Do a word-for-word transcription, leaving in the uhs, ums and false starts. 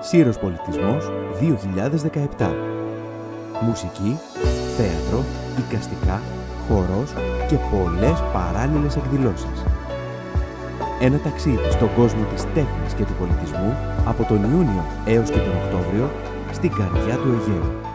Σύρος Πολιτισμός δύο χιλιάδες δεκαεπτά. Μουσική, θέατρο, εικαστικά, χορός και πολλές παράλληλες εκδηλώσεις. Ένα ταξίδι στον κόσμο της τέχνης και του πολιτισμού από τον Ιούνιο έως και τον Οκτώβριο στην καρδιά του Αιγαίου.